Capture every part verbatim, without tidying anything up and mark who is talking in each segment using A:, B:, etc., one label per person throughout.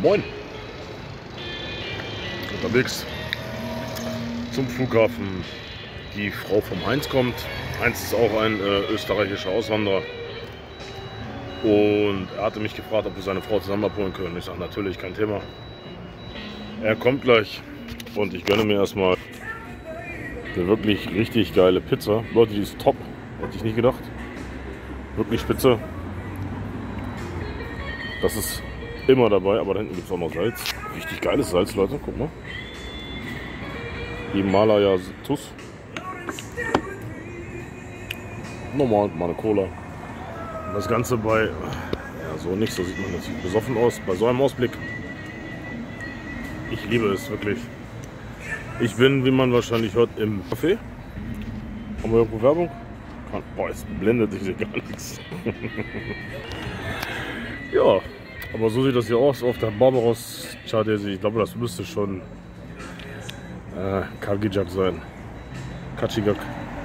A: Moin! Unterwegs zum Flughafen. Die Frau vom Heinz kommt. Heinz ist auch ein äh, österreichischer Auswanderer. Und er hatte mich gefragt, ob wir seine Frau zusammen abholen können. Ich sage natürlich, kein Thema. Er kommt gleich und ich gönne mir erstmal eine wirklich richtig geile Pizza. Leute, die ist top. Hätte ich nicht gedacht. Wirklich spitze. Das ist immer dabei, aber da hinten gibt es auch noch Salz. Richtig geiles Salz, Leute. Guck mal. Himalaya Tuss. Normal, mal eine Cola. Und das Ganze bei, ja so nicht, so sieht man natürlich besoffen aus, bei so einem Ausblick. Ich liebe es wirklich. Ich bin, wie man wahrscheinlich hört, im Café. Haben wir irgendwo Werbung? Boah, es blendet sich hier gar nichts. Ja, aber so sieht das hier aus auf der Barbaros Chardesi. Ich glaube, das müsste schon äh, Kagijak sein. Kachigak.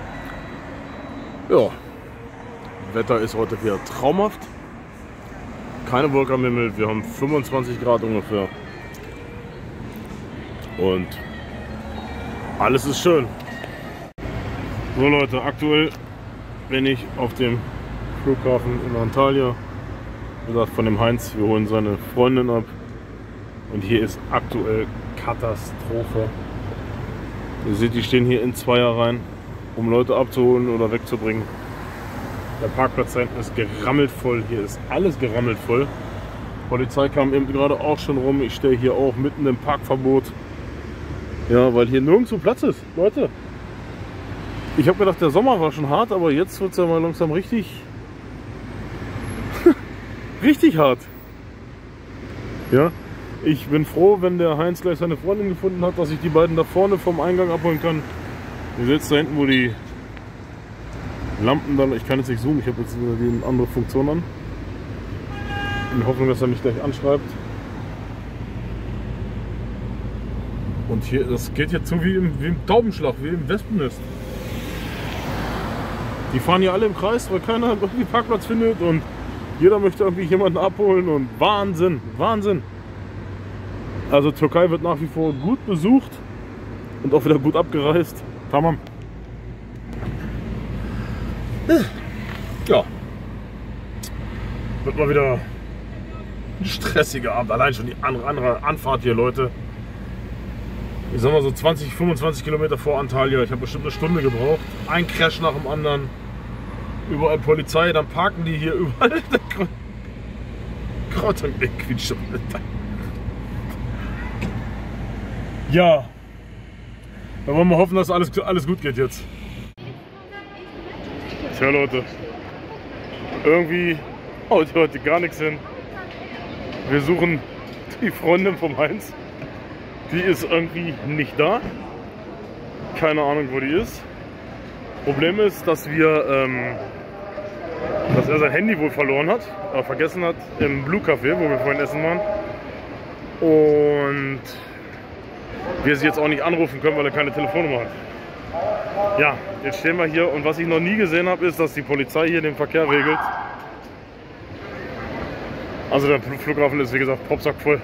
A: Ja, Wetter ist heute wieder traumhaft. Keine Wolke am Himmel. Wir haben fünfundzwanzig Grad ungefähr. Und alles ist schön. So Leute, aktuell bin ich auf dem Flughafen in Antalya. Wie gesagt, von dem Heinz. Wir holen seine Freundin ab. Und hier ist aktuell Katastrophe. Ihr seht, die stehen hier in Zweierreihen, um Leute abzuholen oder wegzubringen. Der Parkplatz da hinten ist gerammelt voll. Hier ist alles gerammelt voll. Die Polizei kam eben gerade auch schon rum. Ich stehe hier auch mitten im Parkverbot. Ja, weil hier nirgendwo Platz ist. Leute, ich habe gedacht, der Sommer war schon hart, aber jetzt wird es ja mal langsam richtig, richtig hart. Ja, ich bin froh, wenn der Heinz gleich seine Freundin gefunden hat, dass ich die beiden da vorne vom Eingang abholen kann. Ihr seht da hinten, wo die Lampen dann, ich kann jetzt nicht zoomen, ich habe jetzt wieder die andere Funktion an. In Hoffnung, dass er mich gleich anschreibt. Und hier, das geht jetzt so wie im, wie im Taubenschlag, wie im Wespennest. Die fahren hier alle im Kreis, weil keiner irgendwie Parkplatz findet und jeder möchte irgendwie jemanden abholen und Wahnsinn, Wahnsinn. Also Türkei wird nach wie vor gut besucht und auch wieder gut abgereist. Tamam. Ja. Wird mal wieder ein stressiger Abend. Allein schon die andere Anfahrt hier, Leute. Ich sag mal so zwanzig, fünfundzwanzig Kilometer vor Antalya. Ich habe bestimmt eine Stunde gebraucht. Ein Crash nach dem anderen. Überall Polizei. Dann parken die hier überall. Kraut und quietscht. Ja. Da wollen wir hoffen, dass alles, alles gut geht jetzt. Tja Leute. Irgendwie haut hier heute gar nichts hin. Wir suchen die Freundin vom Heinz. Die ist irgendwie nicht da. Keine Ahnung, wo die ist. Problem ist, dass wir, ähm, dass er sein Handy wohl verloren hat, äh, vergessen hat im Blue Café, wo wir vorhin essen waren. Und wir sie jetzt auch nicht anrufen können, weil er keine Telefonnummer hat. Ja, jetzt stehen wir hier und was ich noch nie gesehen habe, ist, dass die Polizei hier den Verkehr regelt. Also der Flughafen ist wie gesagt propsackvoll.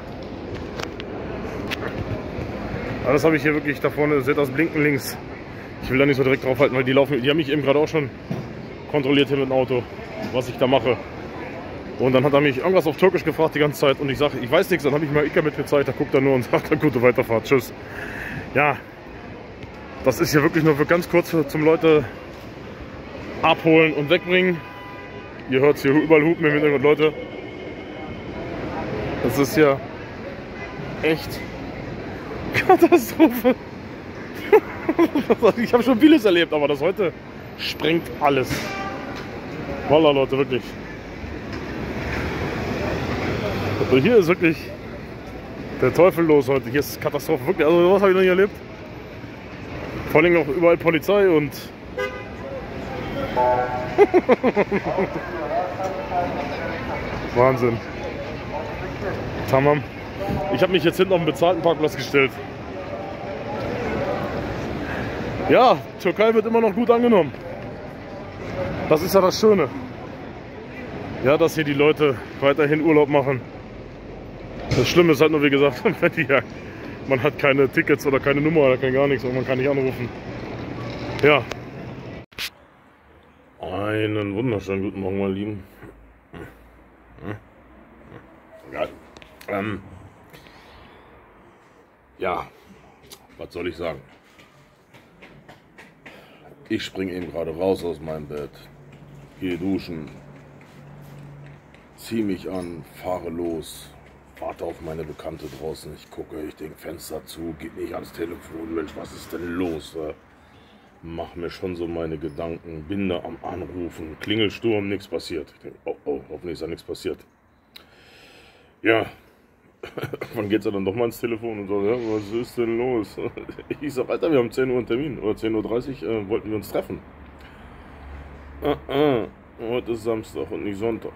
A: Aber das habe ich hier wirklich da vorne, seht das Blinken links. Ich will da nicht so direkt drauf halten, weil die laufen, die haben mich eben gerade auch schon kontrolliert hier mit dem Auto, was ich da mache. Und dann hat er mich irgendwas auf Türkisch gefragt die ganze Zeit und ich sage, ich weiß nichts, dann habe ich mal Ika mitgezeigt, da guckt er nur und sagt, gute Weiterfahrt, tschüss. Ja, das ist hier wirklich nur für ganz kurz für, zum Leute abholen und wegbringen. Ihr hört es hier überall Hupen im Hintergrund, Leute. Das ist ja echt Katastrophe. Ich habe schon vieles erlebt, aber das heute sprengt alles. Voila, Leute, wirklich. Also hier ist wirklich der Teufel los heute. Hier ist Katastrophe, wirklich. Also was habe ich noch nie erlebt? Vor allem auch überall Polizei und Wahnsinn. Tamam. Ich habe mich jetzt hinten auf den bezahlten Parkplatz gestellt. Ja, Türkei wird immer noch gut angenommen. Das ist ja das Schöne. Ja, dass hier die Leute weiterhin Urlaub machen. Das Schlimme ist halt nur, wie gesagt, wenn die ja, man hat keine Tickets oder keine Nummer oder kein gar nichts und man kann nicht anrufen. Ja. Einen wunderschönen guten Morgen, meine Lieben. Geil. Ähm, ja, was soll ich sagen? Ich springe eben gerade raus aus meinem Bett, gehe duschen, ziehe mich an, fahre los, warte auf meine Bekannte draußen. Ich gucke, ich denke, Fenster zu, geht nicht ans Telefon. Mensch, was ist denn los? Mach mir schon so meine Gedanken, bin da am Anrufen, Klingelsturm, nichts passiert. Ich denke, oh, oh, hoffentlich ist da nichts passiert. Ja, wann geht's dann doch mal ins Telefon und so, ja, was ist denn los? Ich sag, Alter, wir haben zehn Uhr einen Termin, oder zehn Uhr dreißig äh, wollten wir uns treffen. Ah, ah, heute ist Samstag und nicht Sonntag.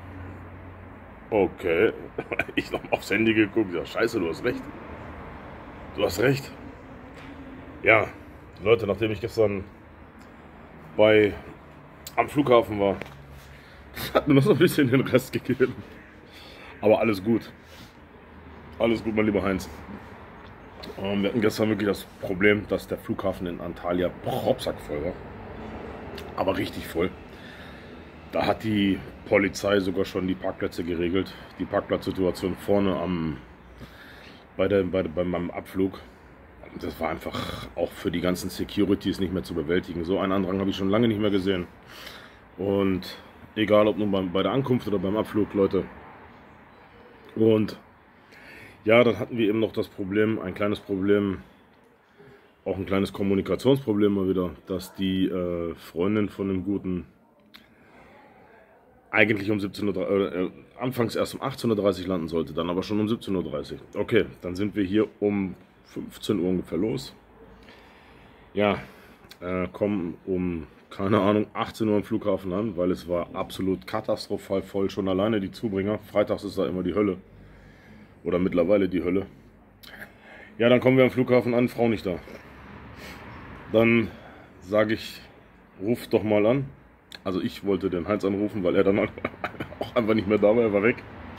A: Okay, ich noch mal aufs Handy geguckt, ja, scheiße, du hast recht. Du hast recht. Ja, Leute, nachdem ich gestern bei am Flughafen war, hat mir noch so ein bisschen den Rest gegeben. Aber alles gut. Alles gut, mein lieber Heinz. Ähm, wir hatten gestern wirklich das Problem, dass der Flughafen in Antalya propsackvoll war. Aber richtig voll. Da hat die Polizei sogar schon die Parkplätze geregelt. Die Parkplatzsituation vorne am, bei, der, bei, bei meinem Abflug. Das war einfach auch für die ganzen Securities nicht mehr zu bewältigen. So einen Andrang habe ich schon lange nicht mehr gesehen. Und egal ob nun bei, bei der Ankunft oder beim Abflug, Leute. Und ja, dann hatten wir eben noch das Problem, ein kleines Problem, auch ein kleines Kommunikationsproblem mal wieder, dass die äh, Freundin von dem Guten eigentlich um siebzehn Uhr, äh, anfangs erst um achtzehn Uhr dreißig landen sollte, dann aber schon um siebzehn Uhr dreißig. Okay, dann sind wir hier um fünfzehn Uhr ungefähr los. Ja, äh, kommen um, keine Ahnung, achtzehn Uhr am Flughafen an, weil es war absolut katastrophal voll, schon alleine die Zubringer. Freitags ist da immer die Hölle. Oder mittlerweile die Hölle. Ja, dann kommen wir am Flughafen an, Frau nicht da. Dann sage ich, ruf doch mal an. Also ich wollte den Heinz anrufen, weil er dann auch einfach nicht mehr da war, er war weg.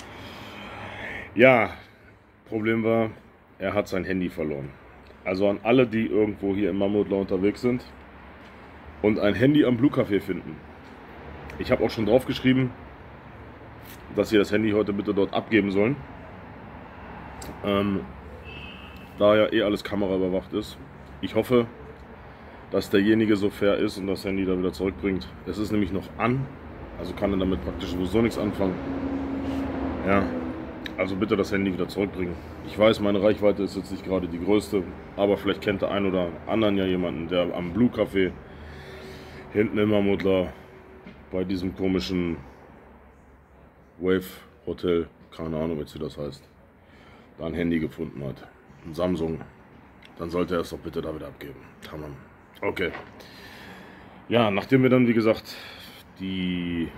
A: Ja, Problem war, er hat sein Handy verloren. Also an alle, die irgendwo hier im Mammutler unterwegs sind und ein Handy am Blue Café finden. Ich habe auch schon drauf geschrieben, dass sie das Handy heute bitte dort abgeben sollen. Ähm, da ja eh alles kameraüberwacht ist. Ich hoffe, dass derjenige so fair ist und das Handy da wieder zurückbringt. Es ist nämlich noch an, also kann er damit praktisch sowieso nichts anfangen. Ja, also bitte das Handy wieder zurückbringen. Ich weiß, meine Reichweite ist jetzt nicht gerade die größte, aber vielleicht kennt der ein oder anderen ja jemanden, der am Blue Café hinten im Mammutler bei diesem komischen Wave Hotel, keine Ahnung, wie das heißt, da ein Handy gefunden hat. Ein Samsung. Dann sollte er es doch bitte da wieder abgeben. Tamam. Okay. Ja, nachdem wir dann, wie gesagt, die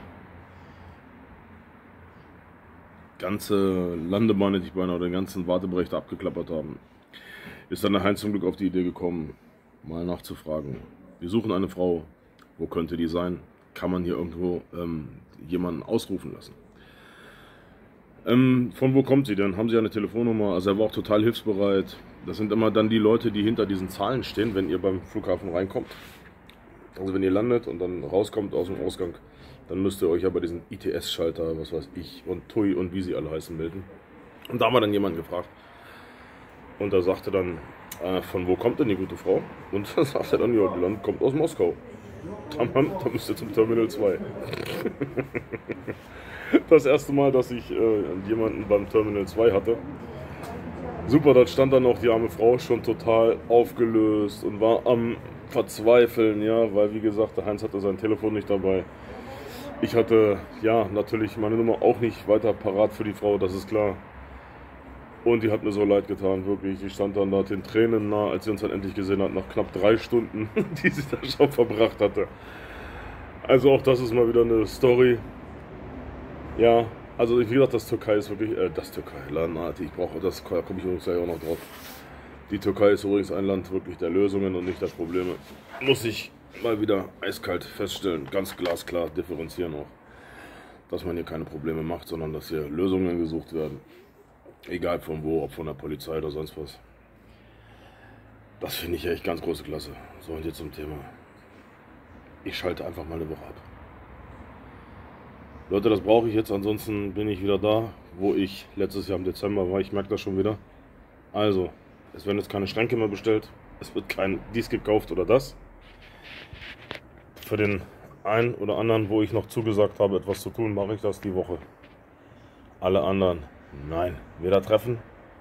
A: ganze Landebahn, hätte ich beinahe, oder den ganzen Wartebereich abgeklappert haben, ist dann der Heinz zum Glück auf die Idee gekommen, mal nachzufragen. Wir suchen eine Frau. Wo könnte die sein? Kann man hier irgendwo ähm, jemanden ausrufen lassen? Ähm, von wo kommt sie denn? Haben Sie eine Telefonnummer? Also er war auch total hilfsbereit. Das sind immer dann die Leute, die hinter diesen Zahlen stehen, wenn ihr beim Flughafen reinkommt. Also wenn ihr landet und dann rauskommt aus dem Ausgang, dann müsst ihr euch ja bei diesen I T S-Schalter, was weiß ich, und T U I und wie sie alle heißen, melden. Und da haben wir dann jemanden gefragt. Und da sagte dann, äh, von wo kommt denn die gute Frau? Und dann sagte er dann, ja, die Land kommt aus Moskau. Dann, dann müsst ihr zum Terminal zwei. Das erste Mal, dass ich äh, jemanden beim Terminal zwei hatte. Super, dort stand dann auch die arme Frau schon total aufgelöst und war am Verzweifeln, ja, weil wie gesagt, der Heinz hatte sein Telefon nicht dabei. Ich hatte, ja, natürlich meine Nummer auch nicht weiter parat für die Frau, das ist klar. Und die hat mir so leid getan, wirklich. Die stand dann da den Tränen nah, als sie uns dann endlich gesehen hat, nach knapp drei Stunden, die sie da schon verbracht hatte. Also auch das ist mal wieder eine Story. Ja, also wie gesagt, das Türkei ist wirklich, äh, das Türkei, Lanati, ich brauche, das da komme ich übrigens gleich auch noch drauf. Die Türkei ist übrigens ein Land wirklich der Lösungen und nicht der Probleme. Muss ich mal wieder eiskalt feststellen, ganz glasklar differenzieren auch. Dass man hier keine Probleme macht, sondern dass hier Lösungen gesucht werden. Egal von wo, ob von der Polizei oder sonst was. Das finde ich echt ganz große Klasse. So, und jetzt zum Thema. Ich schalte einfach mal eine Woche ab. Leute, das brauche ich jetzt, ansonsten bin ich wieder da, wo ich letztes Jahr im Dezember war. Ich merke das schon wieder. Also, es werden jetzt keine Schränke mehr bestellt. Es wird kein dies gekauft oder das. Für den einen oder anderen, wo ich noch zugesagt habe, etwas zu tun, mache ich das die Woche. Alle anderen, nein. Weder treffen,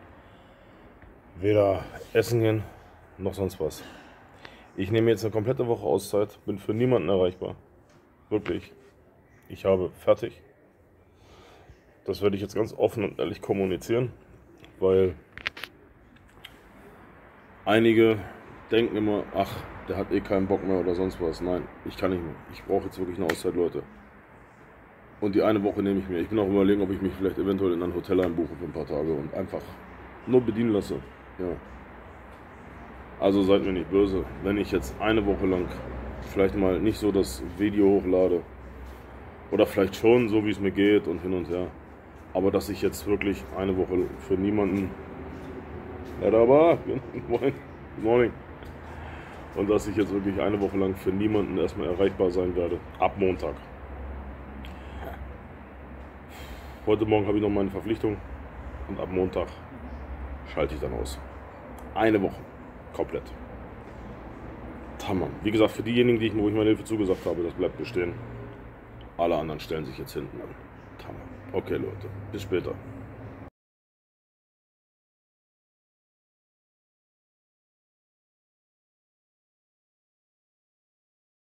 A: weder essen gehen, noch sonst was. Ich nehme jetzt eine komplette Woche Auszeit, bin für niemanden erreichbar. Wirklich. Ich habe fertig. Das werde ich jetzt ganz offen und ehrlich kommunizieren, weil einige denken immer, ach, der hat eh keinen Bock mehr oder sonst was. Nein, ich kann nicht mehr. Ich brauche jetzt wirklich eine Auszeit, Leute. Und die eine Woche nehme ich mir. Ich bin auch überlegen, ob ich mich vielleicht eventuell in ein Hotel einbuche für ein paar Tage und einfach nur bedienen lasse. Ja. Also seid mir nicht böse, wenn ich jetzt eine Woche lang vielleicht mal nicht so das Video hochlade. Oder vielleicht schon, so wie es mir geht und hin und her. Aber dass ich jetzt wirklich eine Woche für niemanden... Ja, da war... Good morning. Und dass ich jetzt wirklich eine Woche lang für niemanden erstmal erreichbar sein werde. Ab Montag. Heute Morgen habe ich noch meine Verpflichtung. Und ab Montag schalte ich dann aus. Eine Woche. Komplett. Tamam. Wie gesagt, für diejenigen, die ich, wo ich meine Hilfe zugesagt habe, das bleibt bestehen. Alle anderen stellen sich jetzt hinten an. Tamam. Okay, Leute. Bis später.